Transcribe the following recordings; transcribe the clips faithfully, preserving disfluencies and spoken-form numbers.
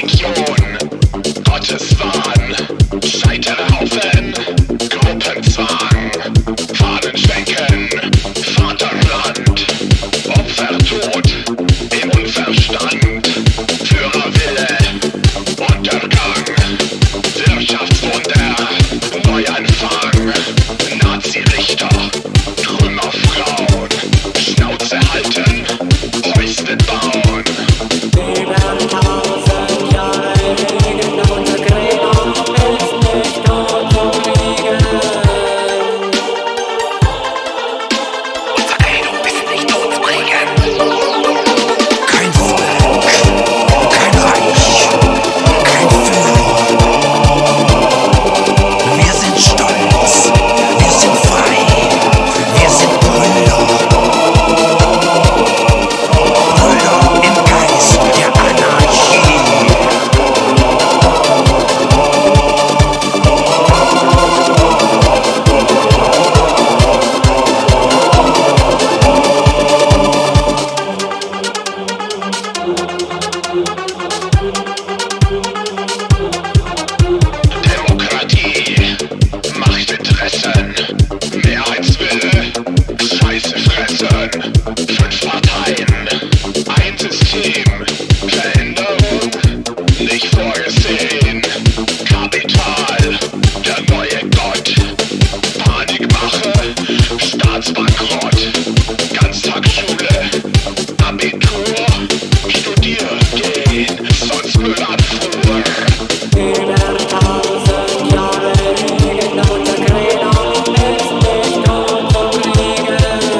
Religion, Gotteswahn, Scheiterhaufen, Gruppenzwang, Fahnenschwenken, Vaterland, Opfertod im Unverstand, Führerwille, Untergang, Wirtschaftswunder, Neuanfang, Nazi-Richter, Trümmerfrauen, Schnauze halten, Häusle bauen. Über tausend Jahre liegen unser Credo, ist nicht tot zu kriegen. Unser Credo ist nicht tot zu kriegen. Kein Volk, kein Reich, kein Führer. Wir sind stolz, wir sind frei, wir sind Brüder. Brüder im Geist der Anarchie. Demokratie, Machtinteressen, Mehrheitswille, Scheiße fressen, fünf Parteien, ein System, Veränderung, nicht vorgesehen, Kapital, der neue Gott, Panikmache, Staatsbankrott, Ganztagsschule, Abitur, studieren gehen, sonst Müllabfuhr. Über tausend Jahre liegen unser Credo, ist nicht tot zu kriegen.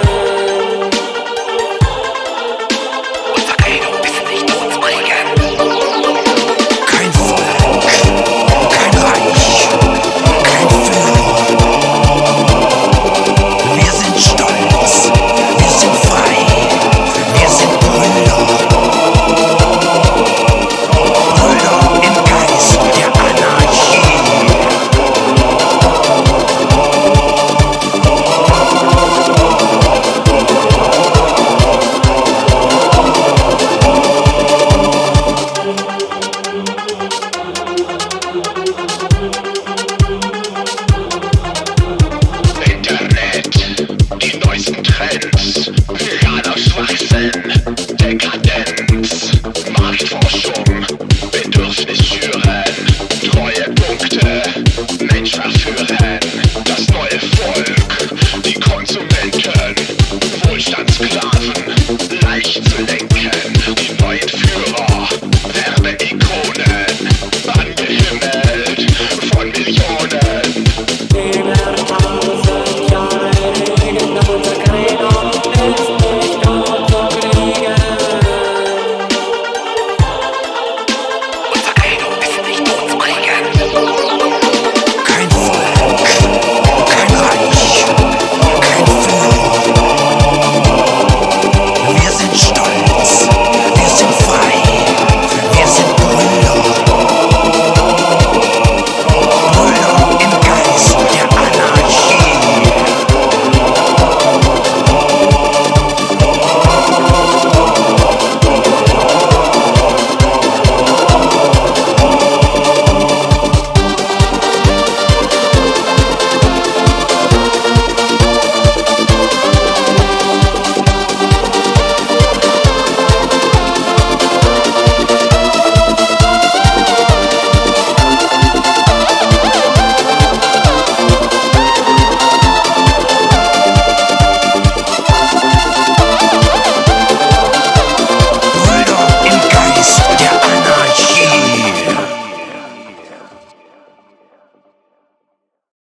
Unser Credo ist nicht tot zu kriegen. Kein Volk, kein Reich, kein Führer. Wir sind stolz, wir sind frei, wir sind Brüder. Brüder im Geist der Anarchie. Internet, die neuesten Trends, viraler Schwachsinn, Dekadenz, Marktforschung, Bedürfnis schüren, Treuepunkte, Mensch verführen, das neue Volk, die Konsumenten, Wohlstandssklaven, leicht zu lenken, die neuen Führer, Werbeikonen, angehimmelt von Millionen. Über tausend Jahre liegen unser Credo, ist nicht tot zu kriegen. Unser Credo ist nicht tot zu kriegen.